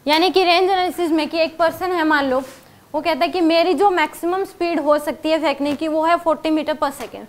यानी कि range analysis में कि एक पर्सन है, मान लो वो कहता है कि मेरी जो मैक्सिमम स्पीड हो सकती है फेंकने की वो है 40 मीटर पर सेकेंड।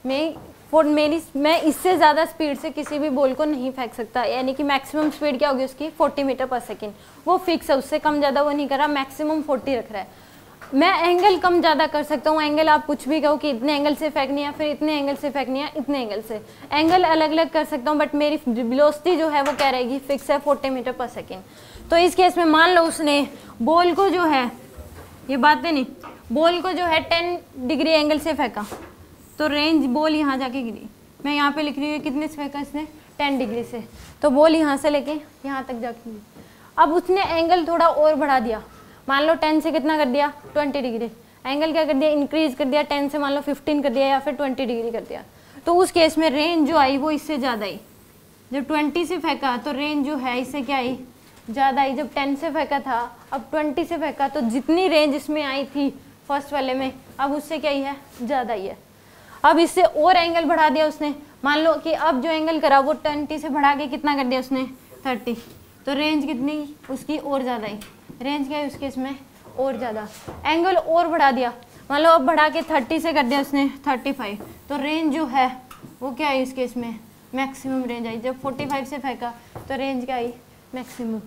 मैं इससे ज़्यादा स्पीड से किसी भी बॉल को नहीं फेंक सकता, यानी कि मैक्सिमम स्पीड क्या होगी उसकी 40 मीटर पर सेकेंड। वो फिक्स है, उससे कम ज़्यादा वो नहीं कर रहा, मैक्सिमम 40 रख रहा है। मैं एंगल कम ज़्यादा कर सकता हूँ, एंगल आप कुछ भी कहो कि इतने एंगल से फेंकनी है, फिर इतने एंगल से फेंकनी है, इतने एंगल से, एंगल अलग अलग कर सकता हूँ, बट मेरी वेलोसिटी जो है वो क्या रहेगी, फिक्स है 40 मीटर पर सेकेंड। तो इस केस में मान लो उसने बॉल को जो है, ये बातें नहीं, बॉल को जो है 10 डिग्री एंगल से फेंका, तो रेंज बॉल यहाँ जाके गिरी। मैं यहाँ पे लिख रही हूँ कितने से फेंका इसने, 10 डिग्री से, तो बॉल यहाँ से लेके यहाँ तक जाके गिरी। अब उसने एंगल थोड़ा और बढ़ा दिया, मान लो 10 से कितना कर दिया, 20 डिग्री, एंगल क्या कर दिया, इंक्रीज कर दिया, 10 से मान लो 15 कर दिया या फिर 20 डिग्री कर दिया। तो उस केस में रेंज जो आई वो इससे ज़्यादा आई। जब 20 से फेंका तो रेंज जो है इससे क्या आई, ज़्यादा आई। जब 10 से फेंका था, अब 20 से फेंका, तो जितनी रेंज इसमें आई थी फर्स्ट वाले में, अब उससे क्या ही है, ज़्यादा ही है। अब इससे और एंगल बढ़ा दिया उसने, मान लो कि अब जो एंगल करा वो 20 से बढ़ा के कितना कर दिया उसने, 30, तो रेंज कितनी उसकी और ज़्यादा आई। रेंज क्या है उसके इसमें और ज़्यादा, एंगल और बढ़ा दिया, मान लो अब बढ़ा के 30 से कर दिया उसने 35, तो रेंज जो है वो क्या है इसके इसमें, मैक्सिमम रेंज आई। जब 45 से फेंका तो रेंज क्या आई, मैक्सिमम।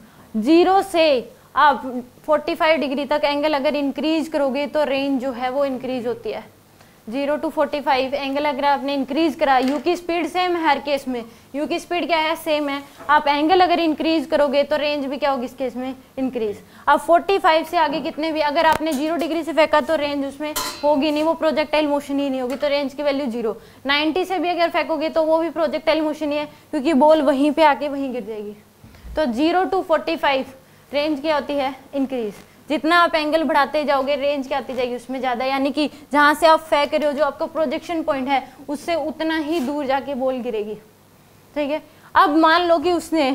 0 से आप 45 डिग्री तक एंगल अगर इंक्रीज करोगे तो रेंज जो है वो इंक्रीज होती है। 0 to 45 एंगल अगर आपने इंक्रीज करा, यू की स्पीड सेम है हर केस में, यू की स्पीड क्या है, सेम है, आप एंगल अगर इंक्रीज करोगे तो रेंज भी क्या होगी इस केस में, इंक्रीज। अब 45 से आगे कितने भी अगर आपने 0 डिग्री से फेंका तो रेंज उसमें होगी नहीं, वो प्रोजेक्टाइल मोशन ही नहीं होगी, तो रेंज की वैल्यू 0। 90 से भी अगर फेंकोगे तो वो भी प्रोजेक्टाइल मोशन ही है, क्योंकि बॉल वहीं पे आके वहीं गिर जाएगी। तो 0 to 45 रेंज क्या होती है, इंक्रीज। जितना आप एंगल बढ़ाते जाओगे रेंज क्या आती जाएगी उसमें ज़्यादा, यानी कि जहाँ से आप फेंक रहे हो जो आपका प्रोजेक्शन पॉइंट है उससे उतना ही दूर जाके बॉल गिरेगी, ठीक है। अब मान लो कि उसने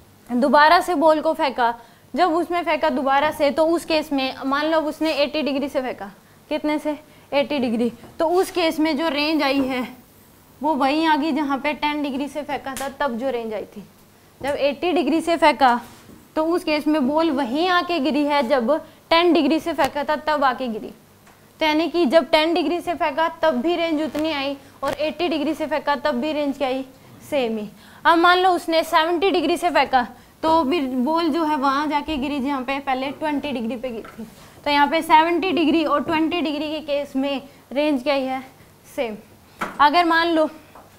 दोबारा से बॉल को फेंका, जब उसमें फेंका दोबारा से, तो उस केस में मान लो उसने 80 डिग्री से फेंका, कितने से, 80 डिग्री, तो उस केस में जो रेंज आई है वो वहीं आ गई जहाँ पे 10 डिग्री से फेंका था तब जो रेंज आई थी। जब 80 डिग्री से फेंका तो उस केस में बॉल वहीं आके गिरी है जब 10 डिग्री से फेंका था तब आके गिरी। तो यानी कि जब 10 डिग्री से फेंका तब भी रेंज उतनी आई और 80 डिग्री से फेंका तब भी रेंज क्या आई, सेम ही। अब मान लो उसने 70 डिग्री से फेंका तो भी बॉल जो है वहाँ जाके गिरी जहाँ पे पहले 20 डिग्री पे गिरी थी। तो यहाँ पे 70 डिग्री और 20 डिग्री के केस में रेंज क्या ही है, सेम। अगर मान लो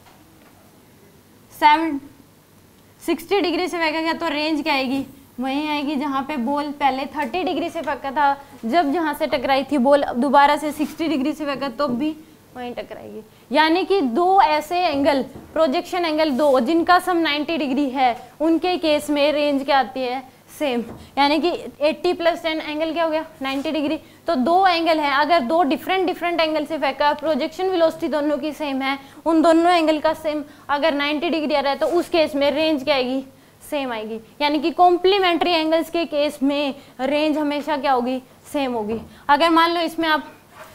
60 डिग्री से फेंका गया तो रेंज क्या आएगी, वहीं आएगी जहाँ पे बॉल पहले 30 डिग्री से फेंका था, जब जहाँ से टकराई थी बॉल दोबारा से 60 डिग्री से फेंका तो भी वहीं टकराएगी। यानी कि दो ऐसे एंगल, प्रोजेक्शन एंगल दो जिनका सम 90 डिग्री है, उनके केस में रेंज क्या आती है, सेम। यानी कि 80 + 10 एंगल क्या हो गया, 90 डिग्री। तो दो एंगल है, अगर दो डिफरेंट एंगल से फेंका, प्रोजेक्शन वेलोसिटी दोनों की सेम है, उन दोनों एंगल का सेम अगर 90 डिग्री आ रहा है तो उस केस में रेंज क्या आएगी, सेम आएगी। यानी कि कॉम्प्लीमेंट्री एंगल्स के केस में रेंज हमेशा क्या होगी, सेम होगी। अगर मान लो इसमें आप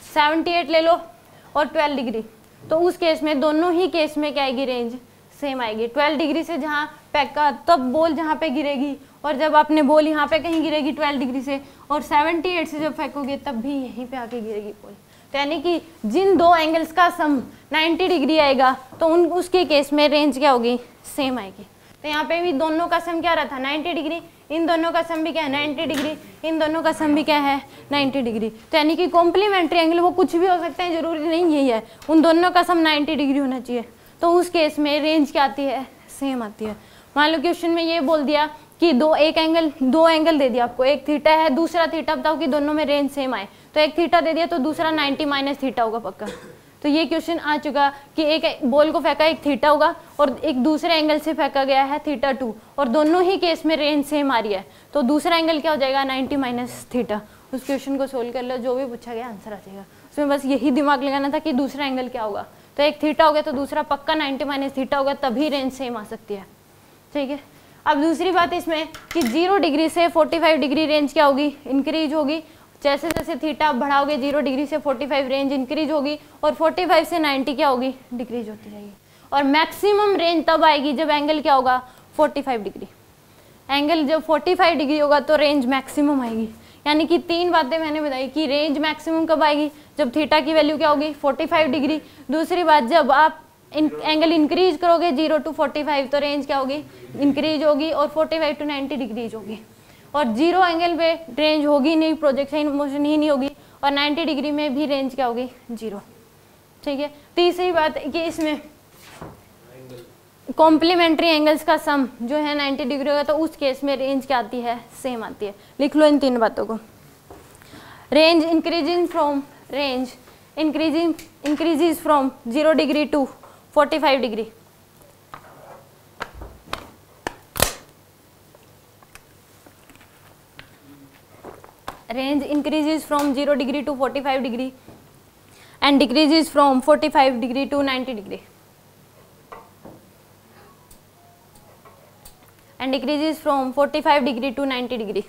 78 ले लो और 12 डिग्री, तो उस केस में दोनों ही केस में क्या आएगी, रेंज सेम आएगी। 12 डिग्री से जहाँ फेंका तब बॉल जहाँ पे गिरेगी, और जब आपने बॉल यहाँ पे कहीं गिरेगी 12 डिग्री से, और 78 से जब फेंकोगे तब भी यहीं पे आके गिरेगी बॉल। तो यानी कि जिन दो एंगल्स का सम 90 डिग्री आएगा तो उसके केस में रेंज क्या होगी, सेम आएगी। तो यहाँ पे भी दोनों का सम क्या रहा था, 90 डिग्री, इन दोनों का सम भी क्या है, 90 डिग्री, इन दोनों का सम भी क्या है, 90 डिग्री। तो यानी कि कॉम्प्लीमेंट्री एंगल वो कुछ भी हो सकते हैं, जरूरी नहीं यही है, उन दोनों का सम 90 डिग्री होना चाहिए। तो उस केस में रेंज क्या आती है, सेम आती है। मान लो क्वेश्चन में ये बोल दिया कि दो एंगल दे दिया आपको, एक थीटा है दूसरा थीटा, बताओ कि दोनों में रेंज सेम आए, तो एक थीटा दे दिया तो दूसरा 90 - थीटा होगा पक्का। तो ये क्वेश्चन आ चुका कि एक बॉल को फेंका एक थीटा होगा और एक दूसरे एंगल से फेंका गया है θ2, और दोनों ही केस में रेंज सेम आ रही है, तो दूसरा एंगल क्या हो जाएगा, 90 - थीटा। उस क्वेश्चन को सोल्व कर लो, जो भी पूछा गया आंसर आ जाएगा। उसमें बस यही दिमाग लगाना था कि दूसरा एंगल क्या होगा, तो एक थीटा हो गया तो दूसरा पक्का 90 - थीटा होगा, तभी रेंज सेम आ सकती है, ठीक है। अब दूसरी बात इसमें कि 0 डिग्री से 45 डिग्री रेंज क्या होगी, इंक्रीज होगी। जैसे जैसे थीटा आप बढ़ाओगे 0 डिग्री से 45 रेंज इंक्रीज होगी, और 45 से 90 क्या होगी, डिक्रीज होती जाएगी। और मैक्सिमम रेंज तब आएगी जब एंगल क्या होगा, 45 डिग्री। एंगल जब 45 डिग्री होगा तो रेंज मैक्सिमम आएगी। यानी कि 3 बातें मैंने बताई कि रेंज मैक्सिमम कब आएगी, जब थीटा की वैल्यू क्या होगी 45 डिग्री। दूसरी बात, जब आप एंगल इंक्रीज करोगे 0 to 45 तो रेंज क्या होगी, इंक्रीज होगी, और 45 to 90 डिग्रीज होगी। और 0 एंगल पे रेंज होगी नहीं, प्रोजेक्शन मोशन ही नहीं होगी, और 90 डिग्री में भी रेंज क्या होगी, 0। ठीक है। तीसरी बात कि इसमें कॉम्प्लीमेंट्री एंगल्स का सम जो है 90 डिग्री होगा, तो उस केस में रेंज क्या आती है, सेम आती है। लिख लो इन 3 बातों को। Range increasing from increases from 0 degree to 45 degree. Range increases from 0 degree to 45 degree and decreases from 45 degree to 90 degree and decreases from 45 degree to 90 degree.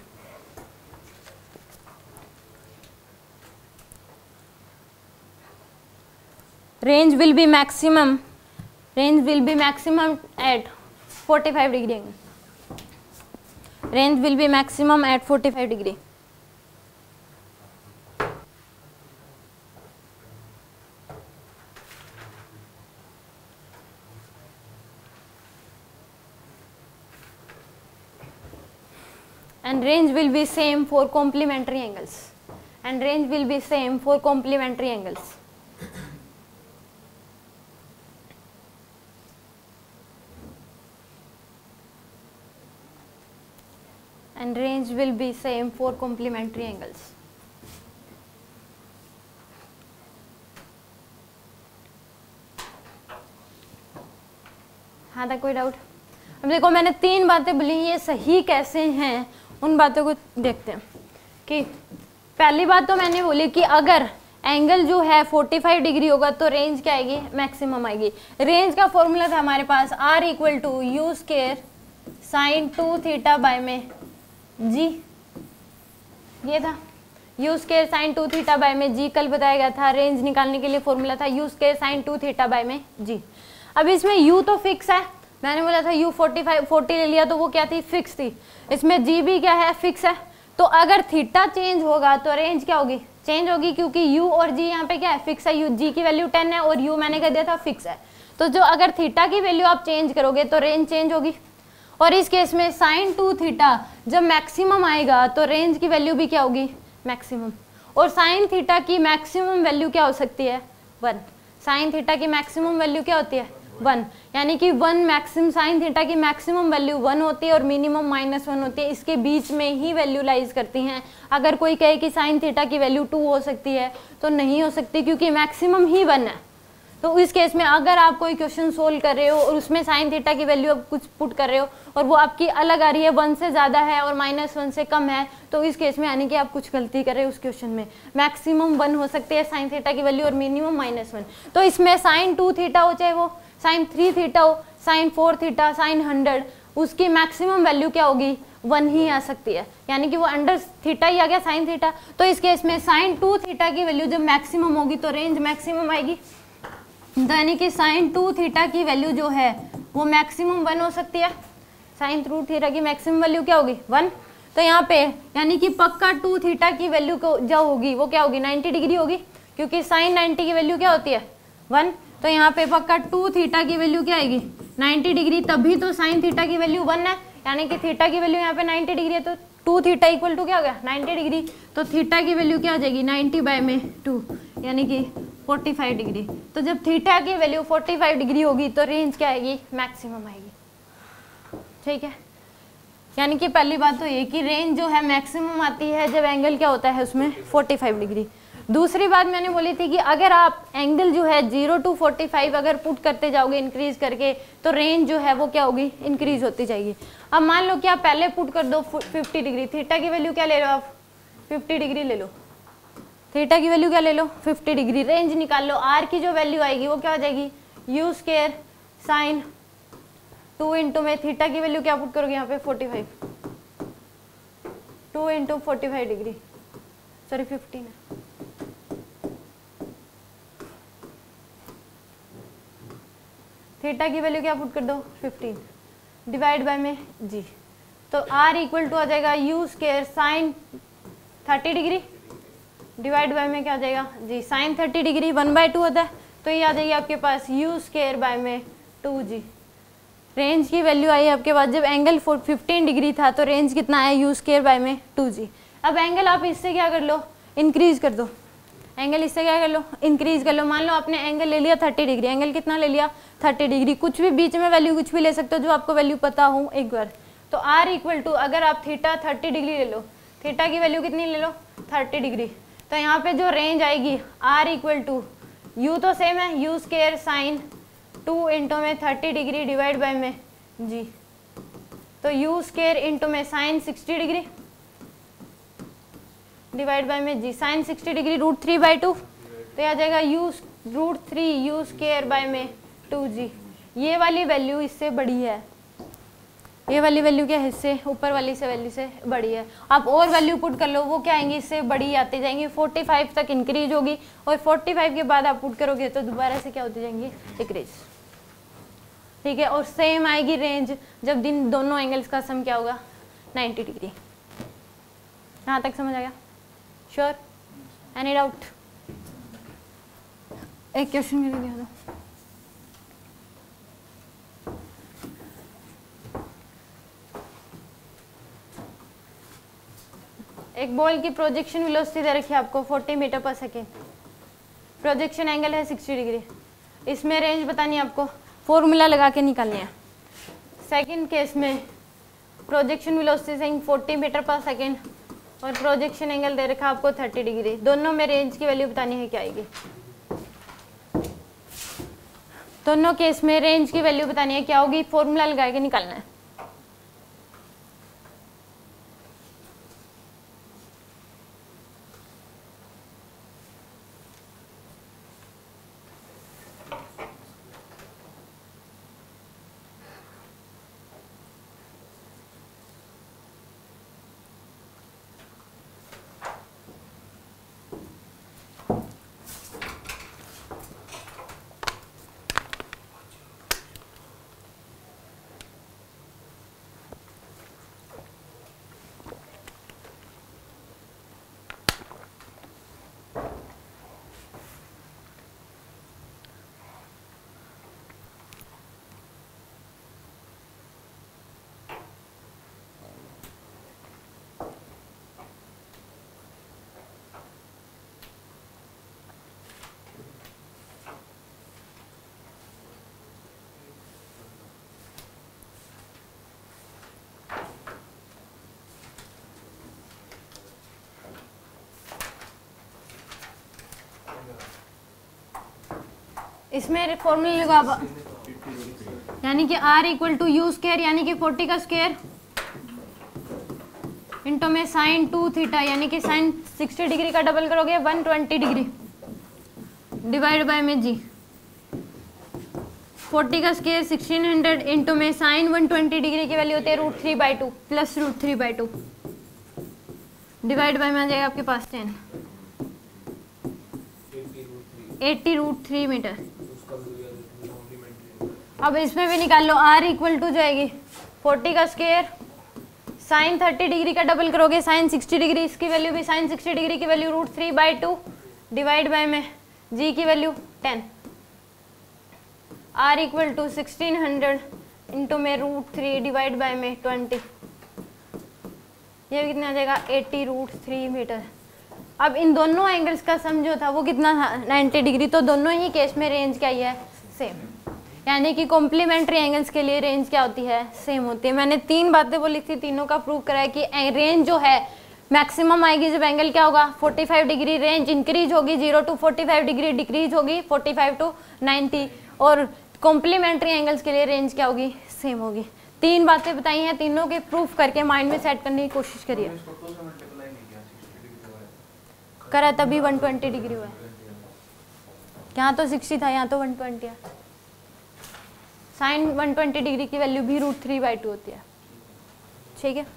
Range will be maximum at 45 degree. Range will be maximum at 45 degree. And range will be same for complementary angles. And range will be same for complementary angles. And range will be same for complementary angles. हाँ था कोई doubt? अब देखो मैंने 3 बातें बोली, ये सही कैसे हैं उन बातों को देखते हैं। कि पहली बात तो मैंने बोली कि अगर एंगल जो है 45 डिग्री होगा तो रेंज क्या आएगी, मैक्सिमम आएगी। रेंज का फॉर्मूला था हमारे पास R equal to u square sine 2 theta by में जी, ये था u square sine 2 theta by में जी, कल बताया गया था। रेंज निकालने के लिए फॉर्मूला था u square sine 2 theta by में जी। अब इसमें यू तो फिक्स है, मैंने बोला था यू 40 ले लिया तो वो क्या थी, फिक्स थी। इसमें जी भी क्या है, फिक्स है। तो अगर थीटा चेंज होगा तो रेंज क्या होगी, चेंज होगी, क्योंकि यू और जी यहाँ पे क्या है, फिक्स है। यू जी की वैल्यू 10 है और यू मैंने कह दिया था फिक्स है। तो जो अगर थीटा की वैल्यू आप चेंज करोगे तो रेंज चेंज होगी। और इस केस में साइन 2 थीटा जब मैक्सिमम आएगा तो रेंज की वैल्यू भी क्या होगी, मैक्सिमम। और साइन थीटा की मैक्सिमम वैल्यू क्या हो सकती है, 1। साइन थीटा की मैक्सिमम वैल्यू क्या होती है, 1। यानी कि 1 मैक्सिमम, साइन थीटा की मैक्सिमम वैल्यू 1 होती है और मिनिमम -1 होती है। इसके बीच में ही वैल्यू लाइज करती हैं। अगर कोई कहे कि साइन थीटा की वैल्यू 2 हो सकती है तो नहीं हो सकती, क्योंकि मैक्सिमम ही 1 है। तो इस केस में अगर आप कोई क्वेश्चन सोल्व कर रहे हो और उसमें साइन थीटा की वैल्यू आप कुछ पुट कर रहे हो और वो आपकी अलग आ रही है, 1 से ज़्यादा है और -1 से कम है, तो इस केस में यानी कि आप कुछ गलती कर रहे हो उस क्वेश्चन में। मैक्सिमम 1 हो सकती है साइन थीटा की वैल्यू और मिनिमम -1। तो इसमें साइन 2 थीटा हो, चाहे वो साइन 3 थीटा हो, साइन 4 थीटा, साइन 100, उसकी मैक्सिमम वैल्यू क्या होगी, 1 ही आ सकती है। यानी कि वो अंडर थीटा ही आ गया साइन थीटा। तो इस केस में साइन 2 थीटा की वैल्यू जब मैक्सिमम होगी तो रेंज मैक्सिमम आएगी। यानी कि साइन 2 थीटा की वैल्यू जो है वो मैक्सिमम 1 हो सकती है। साइन 2 थीटा की मैक्सिमम वैल्यू क्या होगी, 1। तो यहाँ पे यानी कि पक्का 2 थीटा की वैल्यू जो होगी वो क्या होगी, 90 डिग्री होगी, क्योंकि साइन 90 की वैल्यू क्या होती है, 1। तो यहाँ पे पक्का 2 थीटा की वैल्यू क्या आएगी, 90 डिग्री। तभी तो साइन थीटा की वैल्यू 1 है, यानी कि थीटा की वैल्यू यहाँ पे 90 डिग्री है। तो 2 थीटा इक्वल टू क्या हो गया, 90 डिग्री। तो थीटा की वैल्यू क्या हो जाएगी, 90/2 यानी कि 45 डिग्री। तो जब थीटा की वैल्यू 45 डिग्री होगी तो रेंज क्या आएगी, मैक्सिमम आएगी। ठीक है। यानी कि पहली बात तो ये कि रेंज जो है मैक्सिमम आती है जब एंगल क्या होता है उसमें 45 डिग्री। दूसरी बात मैंने बोली थी कि अगर आप एंगल जो है 0 to 45 अगर पुट करते जाओगे इंक्रीज करके तो रेंज जो है वो क्या होगी, इंक्रीज होती जाएगी। अब मान लो कि आप पहले पुट कर दो 50 डिग्री, थीटा की वैल्यू क्या ले लो आप, 50 डिग्री ले लो। थीटा की वैल्यू क्या ले लो, 50 डिग्री। रेंज निकाल लो, आर की जो वैल्यू आएगी वो क्या हो जाएगी, यू स्क्वायर साइन 2 इंटू में थीटा की वैल्यू क्या पुट करोगे यहाँ पे 45, 2 इंटू 45 डिग्री, सॉरी 15 है। थीटा की वैल्यू क्या पुट कर दो 15 डिवाइड बाय में जी। तो r इक्वल टू आ जाएगा u square sine 30 degree divide by में क्या आ जाएगा जी साइन 30 डिग्री 1/2 होता है, तो ये आ जाएगी आपके पास यू स्केयर बाय में 2g। रेंज की वैल्यू आई है आपके पास, जब एंगल 15 डिग्री था तो रेंज कितना आया यू स्केयर बाय में 2g। अब एंगल आप इससे क्या कर लो, इंक्रीज कर दो, एंगल इससे क्या कर लो, इंक्रीज कर लो। मान लो आपने एंगल ले लिया 30 डिग्री, एंगल कितना ले लिया 30 डिग्री, कुछ भी बीच में वैल्यू कुछ भी ले सकते हो जो आपको वैल्यू पता हो एक बार। तो r इक्वल टू अगर आप थीटा 30 डिग्री ले लो, थीटा की वैल्यू कितनी ले लो 30 डिग्री, तो यहाँ पे जो रेंज आएगी r इक्वल टू u तो सेम है यू स्केयर साइन 2 इंटू में 30 डिग्री डिवाइड बाय में जी, तो यू स्केयर इंटू में साइन 60 डिग्री डिवाइड बाय में जी साइन 60 डिग्री √3/2, तो यह आ जाएगा √3 यू स्केयर बाय में 2g। ये वाली वैल्यू इससे बड़ी है, ये वाली वैल्यू क्या है इससे ऊपर वाली से वैल्यू से बड़ी है। आप और वैल्यू पुट कर लो, वो क्या आएंगी इससे बड़ी आती जाएंगी, 45 तक इंक्रीज होगी और 45 के बाद आप पुट करोगे तो दोबारा से क्या होती जाएंगी डिक्रीज, ठीक है। और सेम आएगी रेंज जब दिन दोनों एंगल्स का सम क्या होगा 90 डिग्री। यहाँ तक समझ आ गया? श्योर? Any doubt? एक क्वेश्चन मेरे दिया दो। एक बॉल की प्रोजेक्शन वेलोसिटी दे रखी है आपको 40 मीटर पर सेकेंड, प्रोजेक्शन एंगल है 60 डिग्री, इसमें रेंज बतानी है आपको, फॉर्मूला लगा के निकालनी है। सेकंड केस में प्रोजेक्शन वेलोसिटी से 40 मीटर पर सेकेंड और प्रोजेक्शन एंगल दे रखा आपको 30 डिग्री, दोनों में रेंज की वैल्यू बतानी है क्या आएगी। दोनों केस में रेंज की वैल्यू बतानी है क्या होगी, फॉर्मूला लगा के निकालना है। इसमें फॉर्मूला लगा यानी कि r equal to u square यानी कि 40 का स्केयर इंटू में साइन 2 थीटा यानी कि साइन 60 डिग्री का डबल करोगे 120 डिग्री डिवाइड बाय में जी 40 का स्केयर 1600 इंटू में साइन 120 डिग्री की वैल्यू होती है √3/2 प्लस √3/2 डिवाइड बाय में आ जाएगा आपके पास 10 80√3 मीटर। अब इसमें भी निकाल लो, r इक्वल टू जाएगी 40 का स्केयर साइन 30 डिग्री का डबल करोगे साइन 60 डिग्री, इसकी वैल्यू भी साइन 60 डिग्री की वैल्यू √3/2 डिवाइड बाय में g की value 10, r equal to 1600 into में √3 डिवाइड बाय में 20, ये भी कितना आ जाएगा 80√3 मीटर। अब इन दोनों एंगल्स का सम जो था वो कितना था 90 डिग्री, तो दोनों ही केस में रेंज क्या है सेम, यानी कि कॉम्प्लीमेंट्री एंगल्स के लिए रेंज क्या होती है सेम होती है। मैंने 3 बातें बोली थी, तीनों का प्रूव कराया कि रेंज जो है मैक्सिमम आएगी जब एंगल क्या होगा 45 डिग्री, रेंज इंक्रीज होगी 0 to 45 डिग्री, डिक्रीज होगी 45 to 90, और कॉम्प्लीमेंट्री एंगल्स के लिए रेंज क्या होगी सेम होगी। 3 बातें बताई हैं, तीनों के प्रूफ करके माइंड में सेट करने की कोशिश करिए। करा तभी 120 डिग्री हुआ है, यहाँ तो 60 था यहाँ तो 120 है। साइन 120 डिग्री की वैल्यू भी √3/2 होती है, ठीक है।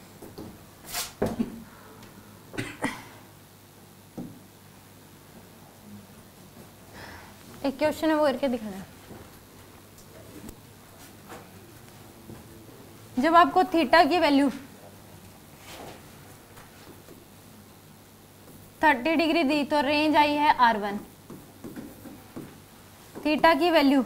एक क्वेश्चन है वो करके दिखाना है। जब आपको थीटा की वैल्यू 30 डिग्री दी तो रेंज आई है R1। थीटा की वैल्यू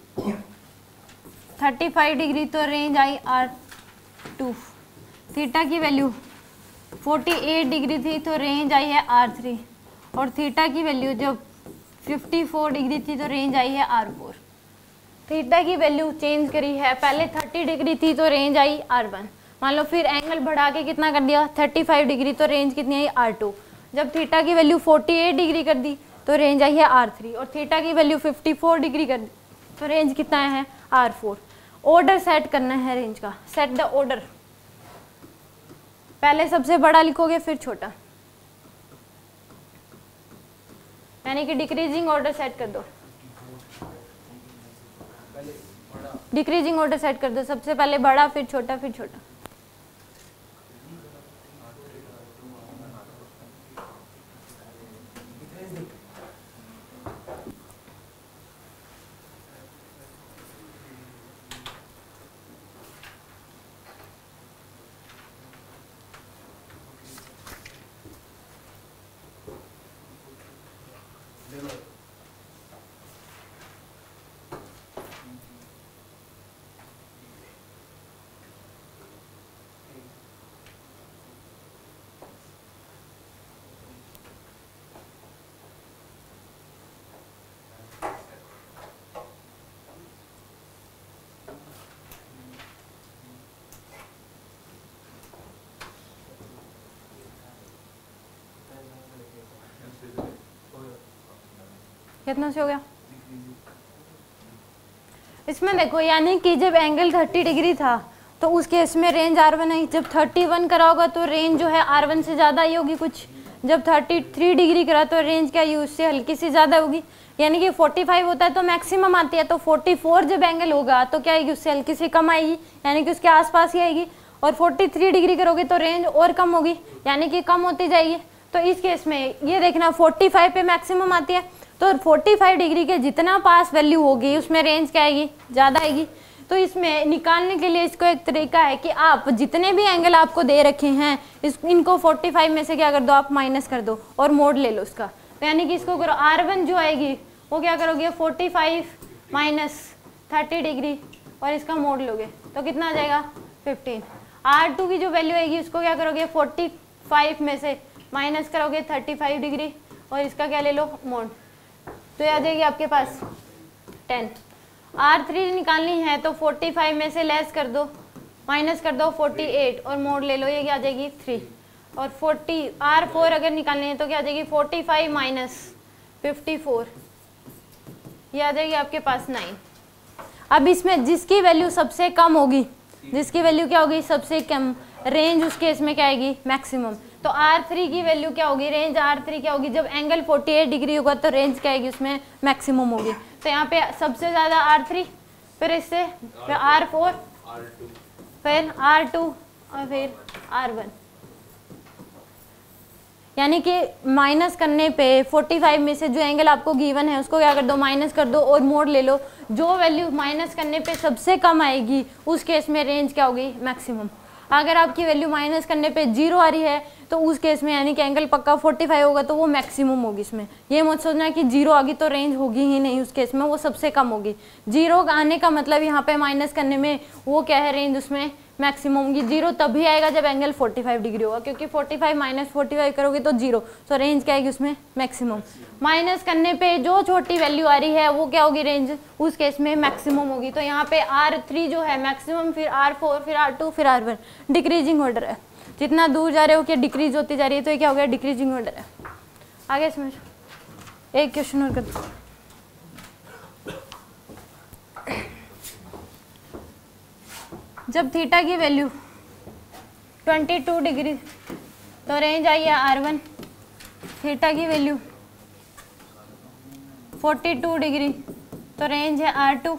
35 डिग्री तो रेंज आई R2। थीटा की वैल्यू 48 डिग्री थी तो रेंज आई है R3। और थीटा की वैल्यू जब 54 डिग्री थी तो रेंज आई है R4। थीटा की वैल्यू चेंज करी है, पहले 30 डिग्री थी तो रेंज आई R1। मान लो फिर एंगल बढ़ा के कितना कर दिया 35 डिग्री तो रेंज कितनी आई R2। जब थीटा की वैल्यू 48 डिग्री कर दी तो रेंज आई है R3। और थीटा की वैल्यू 54 डिग्री कर दी तो रेंज कितना है R4। ऑर्डर सेट करना है रेंज का, सेट द ऑर्डर। पहले सबसे बड़ा लिखोगे फिर छोटा, यानी कि डिक्रीजिंग ऑर्डर सेट कर दो। डिक्रीजिंग ऑर्डर सेट कर दो, सबसे पहले बड़ा फिर छोटा फिर छोटा। कितना से हो गया इसमें देखो, यानी कि जब एंगल 30 डिग्री था तो उस केस में रेंज R1 आई। जब 31 करा होगा तो रेंज जो है R1 से ज़्यादा ही होगी कुछ। जब 33 डिग्री करा तो रेंज क्या है उससे हल्की सी ज़्यादा होगी। यानी कि 45 होता है तो मैक्सिमम आती है, तो 44 जब एंगल होगा तो क्या आएगी उससे हल्की सी कम आएगी, यानी कि उसके आसपास ही आएगी। और 43 डिग्री करोगे तो रेंज और कम होगी, यानी कि कम होती जाएगी। तो इस केस में ये देखना 45 पे मैक्सिमम आती है, तो 45 डिग्री के जितना पास वैल्यू होगी उसमें रेंज क्या आएगी ज़्यादा आएगी। तो इसमें निकालने के लिए इसको एक तरीका है कि आप जितने भी एंगल आपको दे रखे हैं इनको 45 में से क्या कर दो आप माइनस कर दो और मोड ले लो उसका। तो यानी कि इसको करो R1 जो आएगी वो क्या करोगे 45 माइनस 30 डिग्री और इसका मोड लोगे तो कितना आ जाएगा 15। R2 की जो वैल्यू आएगी उसको क्या करोगे 45 में से माइनस करोगे 35 डिग्री और इसका क्या ले लो मोड, तो ये आ जाएगी आपके पास 10। R3 निकालनी है तो 45 में से लेस कर दो माइनस कर दो 48 और मोड ले लो, ये क्या आ जाएगी 3। और 40 R4 अगर निकालनी है तो क्या आ जाएगी 45 माइनस 54, ये आ जाएगी आपके पास 9। अब इसमें जिसकी वैल्यू सबसे कम होगी, जिसकी वैल्यू क्या होगी सबसे कम, रेंज उस केस में क्या आएगी मैक्सिमम। तो R3 की वैल्यू क्या होगी, रेंज R3 क्या होगी, जब एंगल 48 डिग्री होगा तो रेंज क्या आएगी उसमें मैक्सिमम होगी। तो यहाँ पे सबसे ज़्यादा R3, फिर इससे फिर R4, फिर R2 और फिर R1। यानी कि माइनस करने पे 45 में से जो एंगल आपको गिवन है उसको क्या कर दो माइनस कर दो और मोड ले लो। जो वैल्यू माइनस करने पे सबसे कम आएगी उस केस में रेंज क्या होगी मैक्सिमम। अगर आपकी वैल्यू माइनस करने पे 0 आ रही है तो उस केस में यानी कि एंगल पक्का 45 होगा तो वो मैक्सिमम होगी। इसमें ये मत सोचना कि 0 आ गई तो रेंज होगी ही नहीं, उस केस में वो सबसे कम होगी। 0 आने का मतलब यहाँ पे माइनस करने में वो क्या है रेंज उसमें मैक्सिमम होगी। 0 तभी आएगा जब एंगल 45 डिग्री होगा, क्योंकि 45 माइनस 45 करोगे तो 0, तो रेंज क्या आएगी उसमें मैक्सिमम। माइनस करने पे जो छोटी वैल्यू आ रही है वो क्या होगी रेंज उस केस में मैक्सिमम होगी। तो यहाँ पे R3 जो है मैक्सिमम, फिर R4, फिर R2, फिर R1। डिक्रीजिंग ऑर्डर है, जितना दूर जा रहे हो क्या डिक्रीज होती जा रही है, तो ये क्या हो गया डिक्रीजिंग ऑर्डर है। आगे समझ, एक क्वेश्चन और कर दो। जब थीटा की वैल्यू 22 डिग्री तो रेंज आई है R1। थीटा की वैल्यू 42 डिग्री तो रेंज है R2।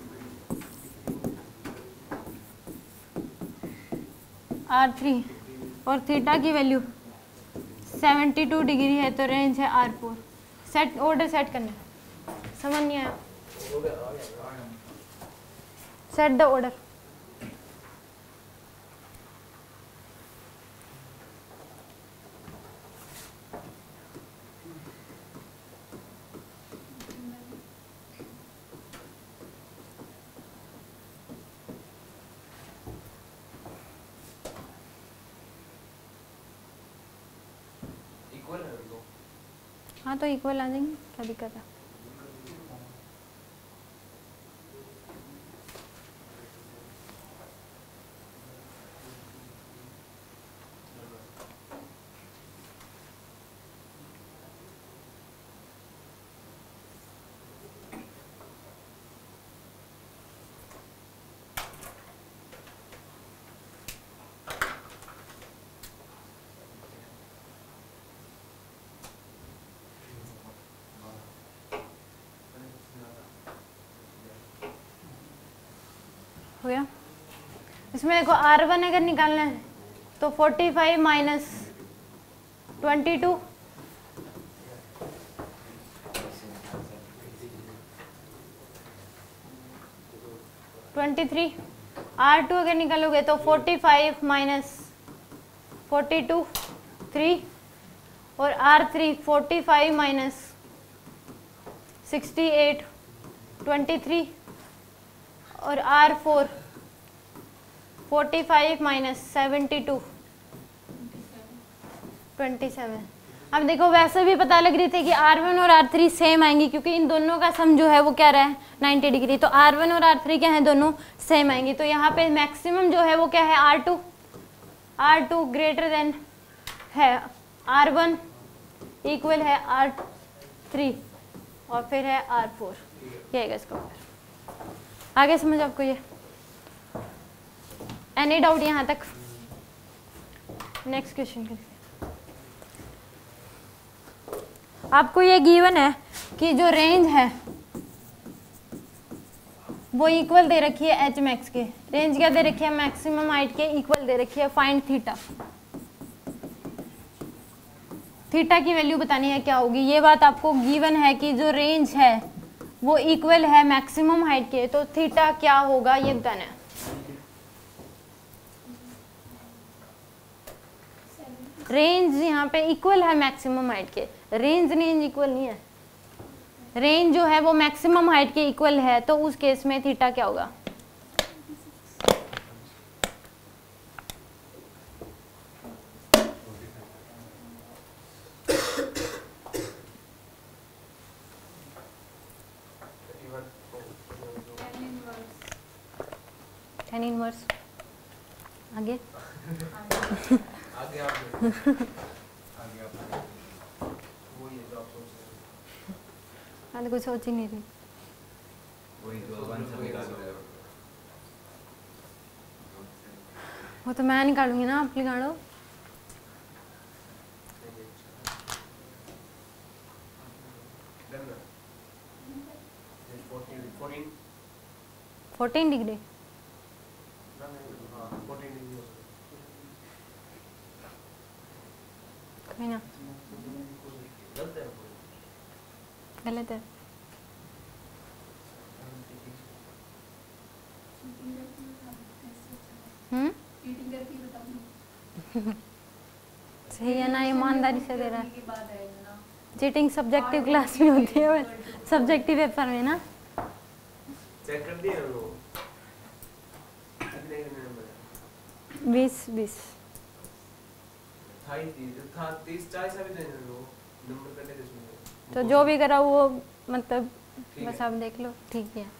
R3 और थीटा की वैल्यू 72 डिग्री है तो रेंज है R4। सेट ऑर्डर सेट करना, समझ नहीं आया, सेट द ऑर्डर। हाँ तो इक्वल आ जाएंगे, क्या दिक्कत है। हो गया। इसमें देखो R1 अगर निकालना है तो 45 माइनस 22 23। R2 अगर निकालोगे तो 45 माइनस 42 3 और R3 45 माइनस 68 23 और R4 45 माइनस 72 27। अब देखो वैसे भी पता लग रही थी कि R1 और R3 सेम आएंगी क्योंकि इन दोनों का सम जो है वो क्या रहा है 90 डिग्री, तो R1 और R3 क्या है दोनों सेम आएंगी। तो यहाँ पे मैक्सिमम जो है वो क्या है R2 ग्रेटर देन है R1 इक्वल है R3 और फिर है R4। ये आएगा इसका उत्तर। आगे समझ आपको ये एनी डाउट यहाँ तक? नेक्स्ट क्वेश्चन करते हैं। आपको ये गिवन है कि जो रेंज है वो इक्वल दे रखी है एच मैक्स के। रेंज क्या दे रखी है? मैक्सिमम हाइट के इक्वल दे रखी है। Find theta. थीटा की वैल्यू बतानी है क्या होगी। ये बात आपको गिवन है कि जो रेंज है वो इक्वल है मैक्सिमम हाइट के, तो थीटा क्या होगा ये बताना है। रेंज यहाँ पे इक्वल है मैक्सिमम हाइट के, रेंज इक्वल नहीं है। रेंज जो है वो मैक्सिमम हाइट के इक्वल है, तो उस केस में थीटा क्या होगा? tan inverse. आगे आगे आप वो ये जो आप सोच रहे हो मैं तो कुछ सोच ही नहीं रही। वही जो वन से निकाल रहे हो। वो तो मैं निकालूंगी ना, आप निकालो। डन ना 14 14 डिग्री। हाँ 14 डिग्री कोई ना, गलत है। गलत है। सही है ना, ईमानदारी से दे रहा है। चीटिंग सब्जेक्टिव क्लास में होती है, सब्जेक्टिव पेपर में ना। चेक कर दिया वो 20 था 30 40 अभी देने लो नंबर करने दे इसमें। तो जो भी करा वो मतलब बस आप देख लो, ठीक है।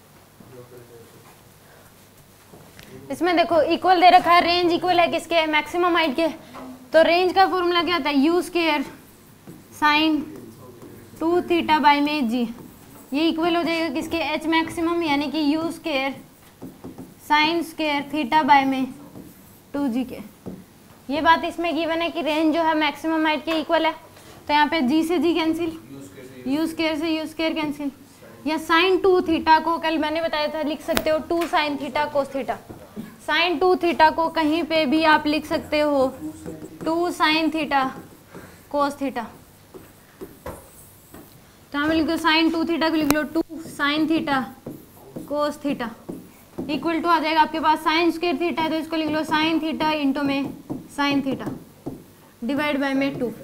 इसमें देखो इक्वल दे रखा है, रेंज इक्वल है किसके? मैक्सिमम हाइट के। तो रेंज का फॉर्मूला क्या होता है? U square sine 2 theta by में जी। ये इक्वल हो जाएगा किसके? एच मैक्सिमम, यानी कि u square sine square theta by में 2g के। ये बात इसमें गिवन है कि रेंज जो है मैक्सिमम हाइट के इक्वल है, तो यहाँ पे g से g कैंसिल, यू स्क्वायर से यू स्क्वायर कैंसिल। या साइन 2 थीटा को कल मैंने बताया था लिख सकते हो 2 sine theta cos theta. Sine 2 theta को कहीं पे भी आप लिख सकते हो 2 साइन थीटा कोस थीटा। तो यहाँ पे लिख दो साइन 2 थीटा को लिख लो 2 sine theta cos theta equal to आ जाएगा आपके पास साइन स्क्वायर थीटा है, तो इसको लिख लो साइन थीटा इंटू में साइन थीटा डिवाइड बाय में 2।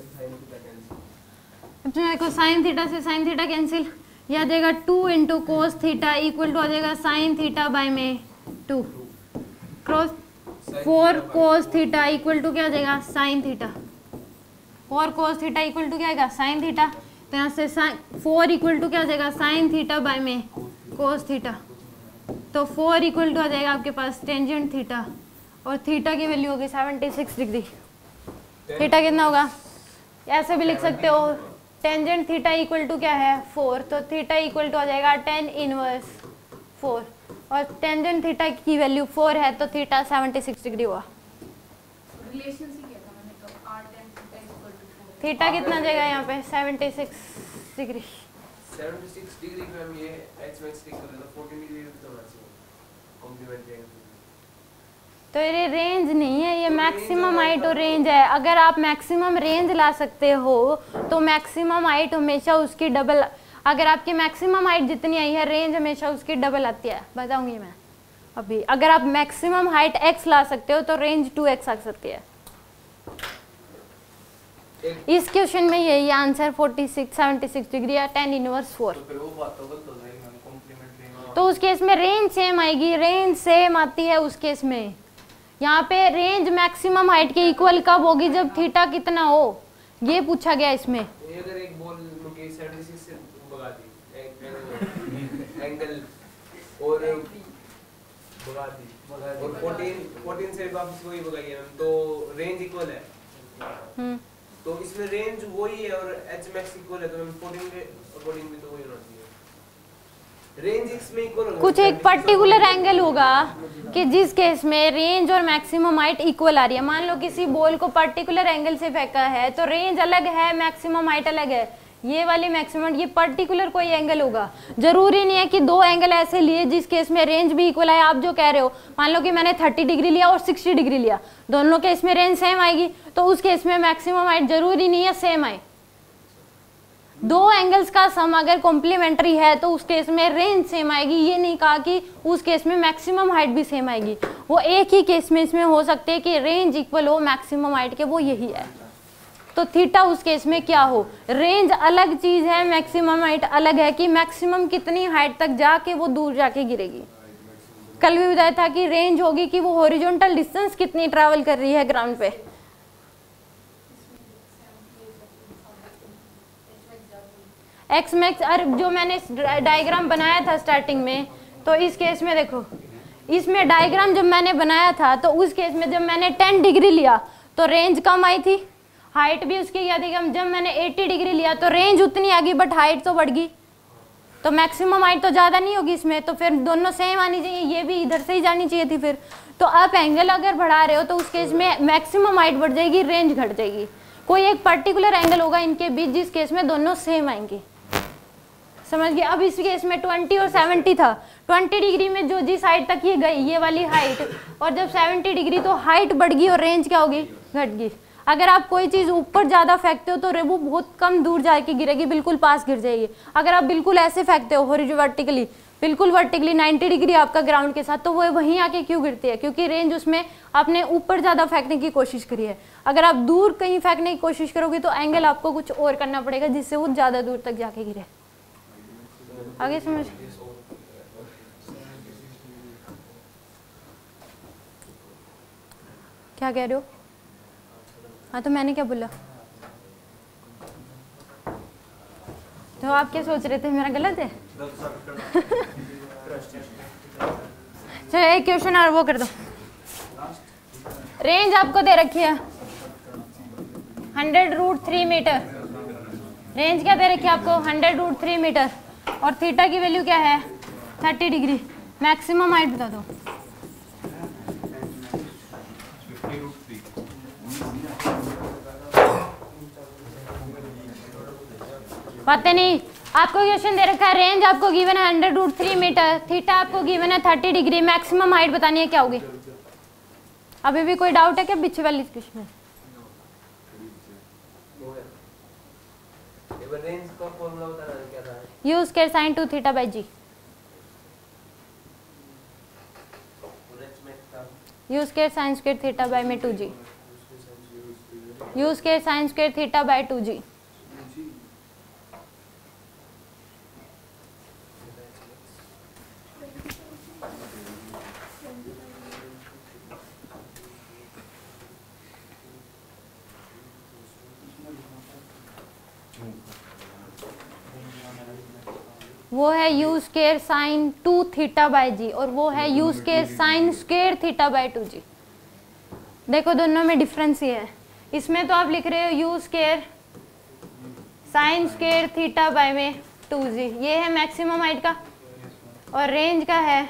अब देखो साइन थीटा से साइन थीटा कैंसिल, यह आ जाएगा 2 into cos theta equal to आ जाएगा साइन थीटा बाय में 2 cross 4 cos theta equal to क्या आ जाएगा? Sine theta. 4 cos theta equal to क्या आएगा? Sine theta. तो यहाँ से 4 इक्वल टू क्या हो जाएगा, साइन थीटा बाय में कोस थीटा। तो 4 इक्वल टू आ जाएगा आपके पास टेंजेंट थीटा, और थीटा की वैल्यू होगी 76 डिग्री। थीटा कितना होगा, ऐसे भी लिख सकते हो, टेंजेंट थीटा इक्वल टू क्या है 4, तो थीटा इक्वल टू आ जाएगा tan इनवर्स 4, और टेंजेंट थीटा की वैल्यू 4 है तो थीटा 76 डिग्री हुआ। रिलेशन से किया था मैंने, तो r tan theta equal to 4। Theta कितना आ जाएगा यहाँ पे 76 डिग्री। 76 डिग्री में हम ये h max ठीक कर लेते हैं, 14 डिग्री तो होना चाहिए कॉम्प्लीमेंट्री एंगल। तो ये रेंज नहीं है, ये मैक्सिमम हाइट और रेंज है। अगर आप मैक्सिमम रेंज ला सकते हो तो मैक्सिमम हाइट हमेशा उसकी डबल, अगर आपकी मैक्सिमम हाइट जितनी आई है रेंज हमेशा उसकी डबल आती है, बताऊंगी मैं अभी। अगर आप मैक्सिमम हाइट x ला सकते हो तो रेंज 2x आ सकती है। इस क्वेश्चन में यही आंसर 76 डिग्री या tan इनवर्स 4। तो फिर वो बात तो गलत हो जाएगी मैम, कॉम्प्लीमेंट्री। तो उस केस में रेंज सेम आएगी, रेंज सेम आती है उस केस में। यहाँ पे रेंज मैक्सिमम हाइट के इक्वल कब होगी, जब थीटा कितना हो, ये पूछा गया इसमें। अगर एक बॉल मुझे 76 से भगा दी एंगल और भगा दी और 14 से वापस वही भगाई हम, तो रेंज इक्वल है। तो इसमें रेंज वही है और h max इक्वल है, तो हम 14 के अकॉर्डिंग भी तो वही होना चाहिए। रेंज इसमें इक्वल होगा, कुछ एक पर्टिकुलर एंगल होगा कि जिस केस में रेंज और मैक्सिमम हाइट इक्वल आ रही है। मान लो किसी बॉल को पर्टिकुलर एंगल से फेंका है तो रेंज अलग है, मैक्सिमम हाइट अलग है। ये वाली मैक्सिमम, ये पर्टिकुलर कोई एंगल होगा। जरूरी नहीं है कि दो एंगल ऐसे लिए जिस केस में रेंज भी इक्वल है। आप जो कह रहे हो, मान लो कि मैंने 30 डिग्री लिया और 60 डिग्री लिया, दोनों केस में रेंज सेम आएगी, तो उस केस में मैक्सिमम हाइट जरूरी नहीं है सेम आए। दो एंगल्स का सम अगर कॉम्प्लीमेंट्री है तो उस केस में रेंज सेम आएगी। ये नहीं कहा कि उस केस में मैक्सिमम हाइट भी सेम आएगी। वो एक ही केस में इसमें हो सकते हैं कि रेंज इक्वल हो मैक्सिमम हाइट के, वो यही है। तो थीटा उस केस में क्या हो, रेंज अलग चीज है, मैक्सिमम हाइट अलग है कि मैक्सिमम कितनी हाइट तक जाके वो दूर जाके गिरेगी। कल भी बताया था कि रेंज होगी कि वो हॉरिजॉन्टल डिस्टेंस कितनी ट्रैवल कर रही है ग्राउंड पे। एक्स मैक्स, अरे जो मैंने डायग्राम बनाया था स्टार्टिंग में, तो इस केस में देखो, इसमें डायग्राम जब मैंने बनाया था तो उस केस में जब मैंने 10 डिग्री लिया तो रेंज कम आई थी, हाइट भी उसकी क्या थी कम। जब मैंने 80 डिग्री लिया तो रेंज उतनी आ गई बट हाइट तो बढ़ गई। तो मैक्सिमम हाइट तो ज़्यादा नहीं होगी इसमें, तो फिर दोनों सेम आनी चाहिए, ये भी इधर से ही जानी चाहिए थी फिर। तो आप एंगल अगर बढ़ा रहे हो तो उस केस में मैक्सिमम हाइट बढ़ जाएगी, रेंज घट जाएगी। कोई एक पर्टिकुलर एंगल होगा इनके बीच जिस केस में दोनों सेम आएंगे, समझ गए। अब इस केस में 20 और 70 था, 20 डिग्री में जो जिस हाइट तक ये गई ये वाली हाइट, और जब 70 डिग्री तो हाइट बढ़ गई और रेंज क्या होगी, घट गई। अगर आप कोई चीज़ ऊपर ज़्यादा फेंकते हो तो वो बहुत कम दूर जाके गिरेगी, बिल्कुल पास गिर जाएगी। अगर आप बिल्कुल ऐसे फेंकते हो हॉरिजॉन्टली, बिल्कुल वर्टिकली 90 डिग्री आपका ग्राउंड के साथ, तो वो वहीं आके क्यों गिरती है, क्योंकि रेंज उसमें आपने ऊपर ज़्यादा फेंकने की कोशिश करी है। अगर आप दूर कहीं फेंकने की कोशिश करोगे तो एंगल आपको कुछ और करना पड़ेगा जिससे वो ज़्यादा दूर तक जाके गिरे। आगे समझ, क्या कह रहे हो? हाँ तो मैंने क्या बोला, तो आप क्या सोच रहे थे मेरा गलत है? चलो एक क्वेश्चन और वो कर दो। रेंज आपको दे रखी है 100√3 मीटर। रेंज क्या दे रखी है आपको, 100√3 मीटर, और थीटा की वैल्यू क्या है 30 डिग्री। मैक्सिमम हाइट बता दो। पता नहीं, आपको क्वेश्चन दे रखा है, रेंज आपको गिवन है 100√3 मीटर, थीटा आपको गिवन है 30 डिग्री, मैक्सिमम हाइट बतानी है क्या होगी। अभी भी कोई डाउट है क्या पीछे वाली क्वेश्चन में? रेंज का फॉर्मूला बताना क्या था? U square sine 2 theta by g. U square sine square theta by में 2g। U square sine square theta by 2g। वो है u square sine 2 theta by g, और वो है u square sine square theta by 2 g. देखो दोनों में difference ये है, इसमें तो आप लिख रहे हो u square sine square theta by में 2 जी, ये है मैक्सिमम हाइट का, और रेंज का है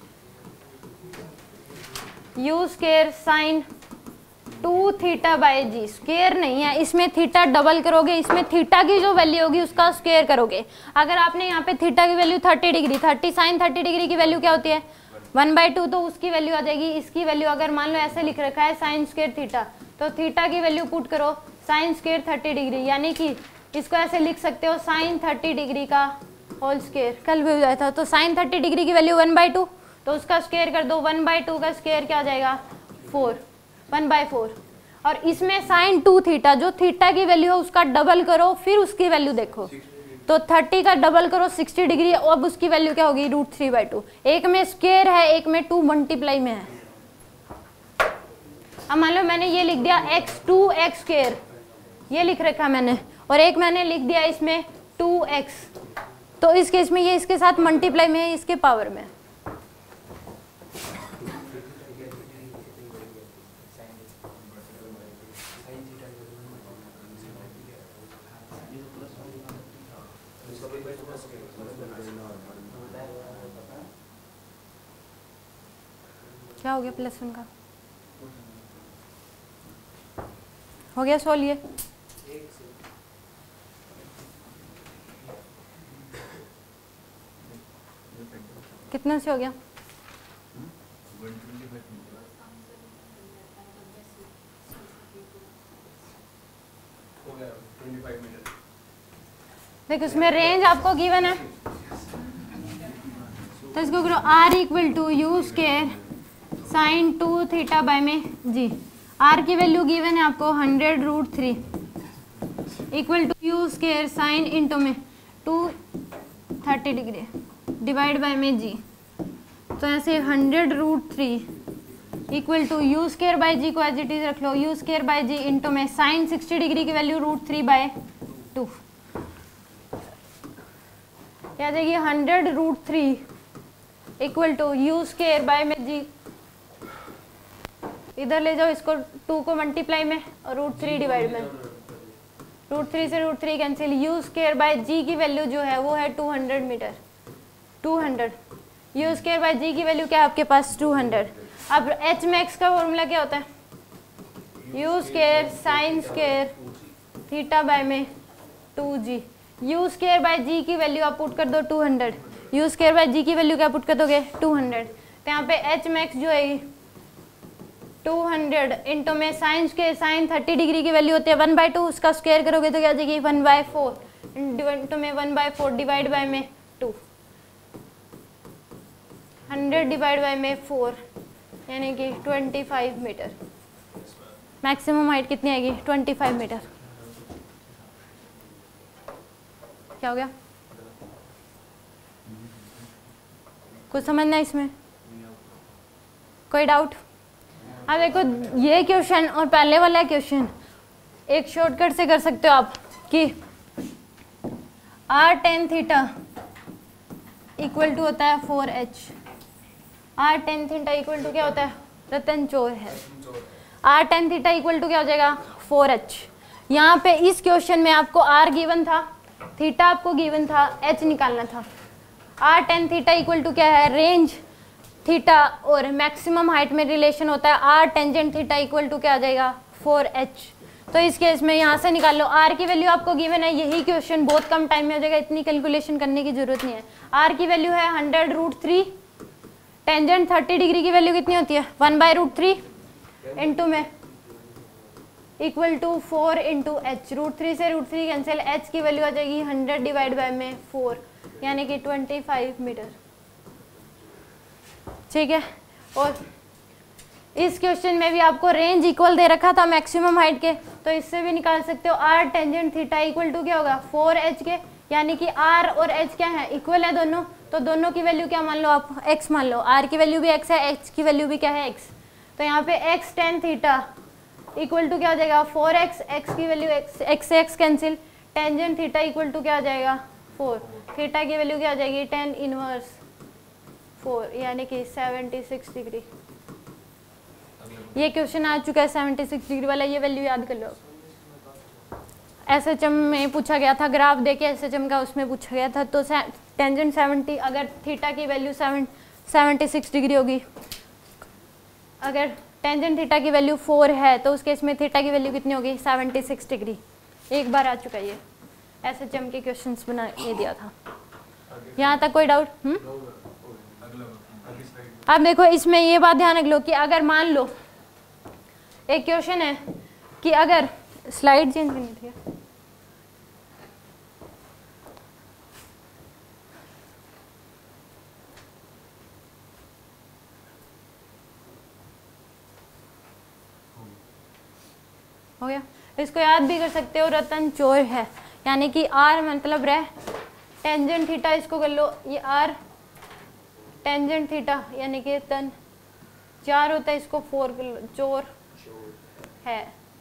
u square sine 2 theta by g. Square नहीं है, इसमें थीटा डबल करोगे, इसमें थीटा की जो वैल्यू होगी उसका स्केयर करोगे। अगर आपने यहाँ पे थीटा की वैल्यू 30 डिग्री, 30 साइन 30 डिग्री की वैल्यू क्या होती है 1/2, तो उसकी वैल्यू आ जाएगी। इसकी वैल्यू अगर मान लो ऐसे लिख रखा है साइन स्केयर थीटा, तो थीटा की वैल्यू पुट करो साइन स्केयर 30 डिग्री, यानी कि इसको ऐसे लिख सकते हो साइन 30 डिग्री का होल स्केयर। कल भी हो जाता, तो साइन 30 डिग्री की वैल्यू 1/2, तो उसका स्केयर कर दो, 1/2 का स्केयर क्या आ जाएगा 4, 1/4। और इसमें साइन 2 थीटा, जो थीटा की वैल्यू है उसका डबल करो, फिर उसकी वैल्यू देखो, तो 30 का डबल करो 60 डिग्री, अब उसकी वैल्यू क्या होगी √3/2। एक में स्केयर है, एक में 2 मल्टीप्लाई में है। अब मान लो मैंने ये लिख दिया x2 x स्केयर, ये लिख रखा मैंने, और एक मैंने लिख दिया इसमें 2x, तो इस केस में ये इसके साथ मल्टीप्लाई में है, इसके पावर में। क्या हो गया +1 का, हो गया सॉल्व ये। कितना से हो गया, देखो इसमें रेंज आपको गिवन है, तो इसको करो r = u square sine 2 theta by में जी। r की वैल्यू गिवन है आपको 100√3 equal to u square sine into में 230 डिग्री डिवाइड बाय में जी, तो ऐसे 100√3 equal to u square by g को एज इट इज रख लो, u square by g into में साइन 60 डिग्री की वैल्यू √3/2 क्या आ जाएगी 100√3 equal to u square by में जी, इधर ले जाओ इसको 2 को मल्टीप्लाई में और √3 डिवाइड में, √3 से √3 cancel, u square by g की वैल्यू जो है वो है 200 metre, 200 u square by g की वैल्यू क्या है आपके पास 200। अब एच मैक्स का फॉर्मूला क्या होता है u square sine square theta by में 2g, you square by g की वैल्यू आप पुट कर दो 200, यू स्केयर बाय जी की वैल्यू क्या पुट कर दोगे 200, तो यहाँ पे एच मैक्स जो है 200 इंटू में साइन स्केयर साइन 30 डिग्री की वैल्यू होती है 1/2, उसका स्केयर करोगे तो क्या आ जाएगी 1/4 इंटू में 1/4 डिवाइड बाय में 2, 100 डिवाइड बाय में 4 यानी कि 25 मीटर। मैक्सिमम हाइट कितनी आएगी 25 मीटर। क्या हो गया, कुछ समझना इसमें, कोई डाउट? अब देखो ये क्वेश्चन और पहले वाला क्वेश्चन एक शॉर्टकट से कर सकते हो आप कि r tan theta equal to होता है 4h, r tan theta equal to क्या होता है, रतन चोर है, r tan theta equal to क्या हो जाएगा 4h। यहाँ पे इस क्वेश्चन में आपको r गिवन था, थीटा आपको गिवन था, h निकालना था। r tan theta equal to क्या है, रेंज थीटा और मैक्सिमम हाइट में रिलेशन होता है, r tangent theta equal to क्या आ जाएगा 4h। तो इस केस में यहाँ से निकाल लो, r की वैल्यू आपको गिवन है, यही क्वेश्चन बहुत कम टाइम में हो जाएगा, इतनी कैलकुलेशन करने की जरूरत नहीं है। r की वैल्यू है 100√3, टेंजेंट 30 डिग्री की वैल्यू कितनी होती है 1/√3 इंटू में इक्वल टू 4 इंटू एच, √3 से √3 कैंसिल, h की वैल्यू आ जाएगी 100 डिवाइड बाय में 4 यानी कि 25 मीटर। ठीक है, और इस क्वेश्चन में भी आपको रेंज इक्वल दे रखा था मैक्सिमम हाइट के, तो इससे भी निकाल सकते हो r tangent theta equal to क्या होगा 4h के, यानी कि r और h क्या है इक्वल है दोनों, तो दोनों की वैल्यू क्या मान लो आप x मान लो, r की वैल्यू भी x है, h की वैल्यू भी क्या है x, तो यहाँ पे x tan theta equal to क्या हो जाएगा 4x, x की वैल्यू x से x cancel, tangent theta equal to क्या हो जाएगा 4, थीटा की वैल्यू क्या आ जाएगी 10 इनवर्स 4 यानी कि 76 डिग्री। ये क्वेश्चन आ चुका है 76 डिग्री वाला, ये वैल्यू याद कर लो। एसएचएम में पूछा गया था, ग्राफ देके एसएचएम का उसमें पूछा गया था। तो टेंजेंट 70, अगर थीटा की वैल्यू 76 डिग्री होगी, अगर टेंजेंट थीटा की वैल्यू 4 है तो उस केस में थीटा की वैल्यू कितनी होगी 76 डिग्री। एक बार आ चुका है ये, एसएचएम के क्वेश्चंस बना ये दिया था। यहाँ तक कोई डाउट? अब देखो इसमें ये बात ध्यान रख लो कि अगर मान लो एक क्वेश्चन है कि अगर स्लाइड चेंज करनी थी, हो गया। इसको याद भी कर सकते हो, रतन चोर है, यानी कि आर मतलब रह टेंजेंट थीटा, इसको कर लो ये आर टेंजेंट थीटा यानी कि तन 4 होता है, इसको 4 कर लो, चोर है,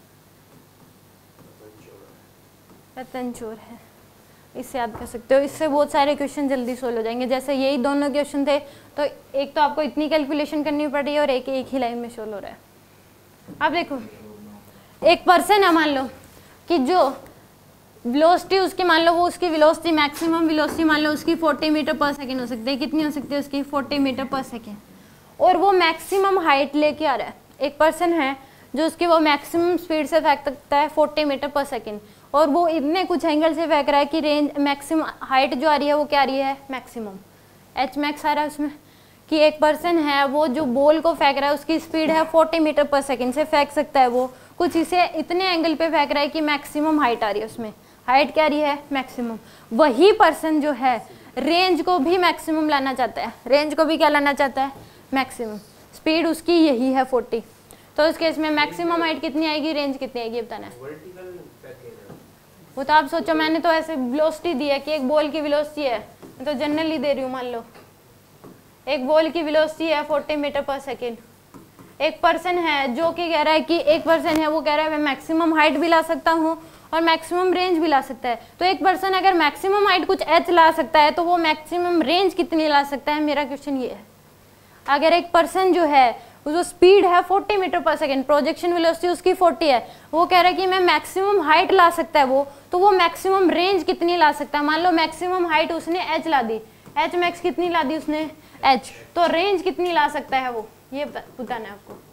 रतन चोर है। इससे याद कर सकते हो, इससे बहुत सारे क्वेश्चन जल्दी सोल्व हो जाएंगे। जैसे यही दोनों क्वेश्चन थे तो एक तो आपको इतनी कैलकुलेशन करनी पड़ रही है और एक ही लाइन में सोल्व हो रहा है। अब देखो एक पर्सन है, मान लो कि जो वेलोसिटी उसकी, मान लो वो उसकी वेलोसिटी मैक्सिमम वेलोसिटी मान लो उसकी 40 मीटर पर सेकेंड हो सकती है। कितनी हो सकती है उसकी 40 मीटर पर सेकेंड, और वो मैक्सिमम हाइट लेके आ रहा है। एक पर्सन है जो उसकी वो मैक्सिमम स्पीड से फेंक सकता है 40 मीटर पर सेकेंड, और वो इतने कुछ एंगल से फेंक रहा है कि रेंज मैक्सिमम हाइट जो आ रही है वो क्या आ रही है मैक्सिमम, एच मैक्स आ रहा है उसमें। कि एक पर्सन है वो जो बॉल को फेंक रहा है उसकी स्पीड है 40 मीटर पर सेकेंड से फेंक सकता है, वो कुछ इसे इतने एंगल पे फेंक रहा है कि मैक्सिमम हाइट आ रही है उसमें, हाइट क्या आ रही है मैक्सिमम। वही पर्सन जो है रेंज को भी मैक्सिमम लाना चाहता है, रेंज को भी क्या लाना चाहता है मैक्सिमम, स्पीड उसकी यही है 40। तो इस केस में मैक्सिमम हाइट कितनी आएगी, रेंज कितनी आएगी बताना है। वो तो आप सोचो, मैंने तो ऐसे वेलोसिटी दी है कि एक बॉल की वेलोसिटी है, मैं तो जनरली दे रही हूँ, मान लो एक बॉल की वेलोसिटी है 40 मीटर पर सेकेंड। एक पर्सन है जो कि कह रहा है कि एक पर्सन है वो कह रहा है मैं मैक्सिमम हाइट भी ला सकता हूँ और मैक्सिमम रेंज भी ला सकता है। तो एक पर्सन अगर मैक्सिमम हाइट कुछ एच ला सकता है तो वो मैक्सिमम रेंज कितनी ला सकता है, मेरा क्वेश्चन ये है। अगर एक पर्सन जो है जो स्पीड है 40 मीटर पर सेकेंड, प्रोजेक्शन वेलोसिटी उसकी 40 है, वो कह रहा है कि मैं मैक्सिमम हाइट ला सकता है वो, तो वो मैक्सिमम रेंज कितनी ला सकता है। मान लो मैक्सिमम हाइट उसने एच ला दी, एच मैक्स कितनी ला दी उसने एच, तो रेंज कितनी ला सकता है वो, ये बताना है आपको।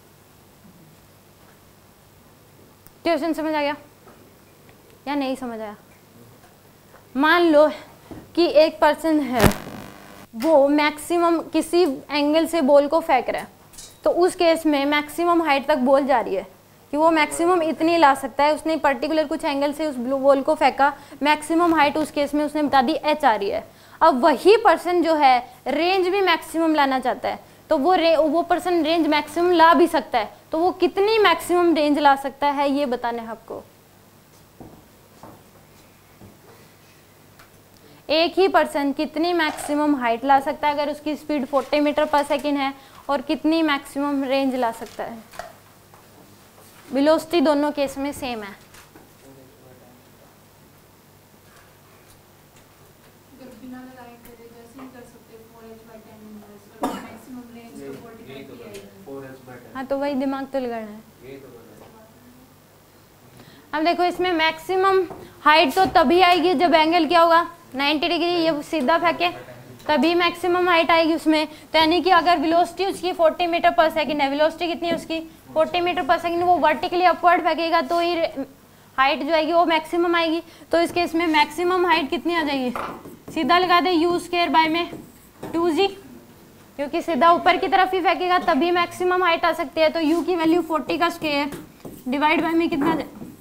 क्वेश्चन समझ आ गया या नहीं समझ आया? मान लो कि एक पर्सन है वो मैक्सिमम किसी एंगल से बॉल को फेंक रहा है, तो उस केस में मैक्सिमम हाइट तक बॉल जा रही है कि वो मैक्सिमम इतनी ला सकता है। उसने पर्टिकुलर कुछ एंगल से उस बॉल को फेंका, मैक्सिमम हाइट उस केस में उसने बता दी एच आ रही है। अब वही पर्सन जो है रेंज भी मैक्सिमम लाना चाहता है, तो वो पर्सन रेंज मैक्सिमम ला भी सकता है, तो वो कितनी मैक्सिमम रेंज ला सकता है ये बताना है आपको। एक ही पर्सन कितनी मैक्सिमम हाइट ला सकता है अगर उसकी स्पीड 40 मीटर पर सेकेंड है, और कितनी मैक्सिमम रेंज ला सकता है। वेलोसिटी दोनों केस में सेम है। हाँ तो वही दिमाग तो लगाना है। अब देखो इसमें मैक्सिमम हाइट तो तभी आएगी जब एंगल क्या होगा 90 डिग्री, ये सीधा फेंके तभी मैक्सिमम हाइट आएगी उसमें। तो यानी कि अगर वेलोसिटी उसकी 40 मीटर पर सेकंड है, वेलोसिटी कितनी है उसकी 40 मीटर पर सेकंड, वो वर्टिकली अपवर्ड फेंकेगा तो ही हाइट जो आएगी वो मैक्सिमम आएगी। तो इस केस में मैक्सिमम हाइट कितनी आ जाएगी, सीधा लगा दे u स्क्वायर बाय में 2g, क्योंकि सीधा ऊपर की तरफ ही फेंकेगा तभी मैक्सिमम हाइट आ सकती है। तो u की वैल्यू 40 का स्क्वायर डिवाइड बाय में कितना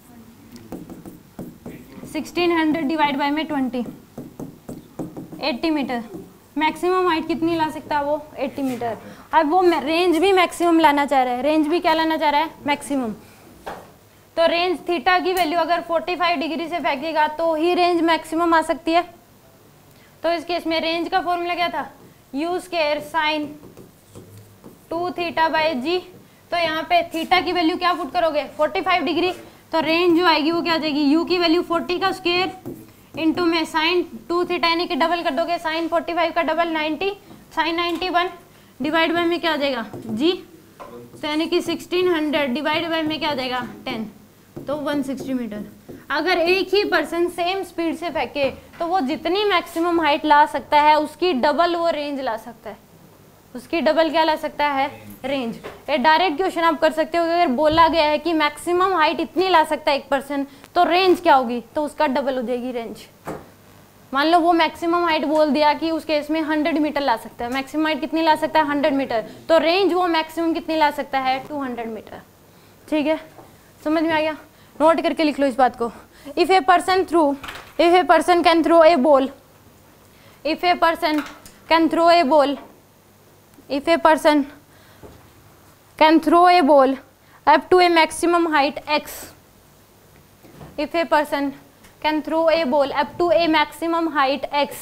1600 डिवाइड बाय में 20, 80 मीटर। मैक्सिमम हाइट कितनी ला सकता है वो 80 मीटर। अब वो रेंज भी मैक्सिमम लाना चाह रहा है, रेंज भी क्या लाना चाह रहा है मैक्सिमम। तो रेंज थीटा की वैल्यू अगर 45 डिग्री से फेंकेगा तो ही रेंज मैक्सिमम आ सकती है। तो इस केस में रेंज का फॉर्मूला क्या था, u square sine 2 theta by g। तो यहाँ पे थीटा की वैल्यू क्या पुट करोगे 45 डिग्री, तो रेंज जो आएगी वो क्या आ जाएगी u की वैल्यू 40 का स्क्वायर इंटू में साइन 2 थीटा यानी कि डबल कर दोगे, साइन 45 का डबल 90, साइन 91 डिवाइड बाय में क्या आ जाएगा जी, तो यानी कि 1600 डिवाइड बाय में क्या आ जाएगा 10, तो 160 मीटर। अगर एक ही पर्सन सेम स्पीड से फेंके तो वो जितनी मैक्सिमम हाइट ला सकता है उसकी डबल वो रेंज ला सकता है, उसकी डबल क्या ला सकता है रेंज। ये डायरेक्ट क्वेश्चन आप कर सकते हो, अगर बोला गया है कि मैक्सिमम हाइट इतनी ला सकता है एक पर्सन तो रेंज क्या होगी, तो उसका डबल हो जाएगी रेंज। मान लो वो मैक्सिमम हाइट बोल दिया कि उस केस में 100 मीटर ला सकता है, मैक्सिमम हाइट कितनी ला सकता है 100 मीटर, तो रेंज वो मैक्सिमम कितनी ला सकता है 200 मीटर। ठीक है, समझ में आ गया, नोट करके लिख लो इस बात को। If a person can throw a ball, if a person can throw a ball, if a person can throw a ball up to a maximum height x, if a person can throw a ball up to a maximum height x,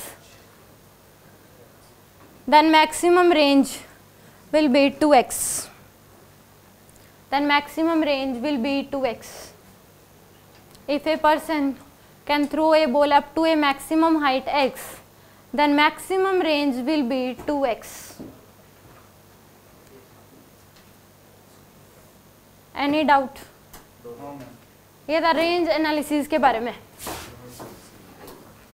then maximum range will be 2x, then maximum range will be 2x. If a person can throw a ball up to a maximum height x, then maximum range will be 2x. Any doubt? ये था range analysis के बारे में।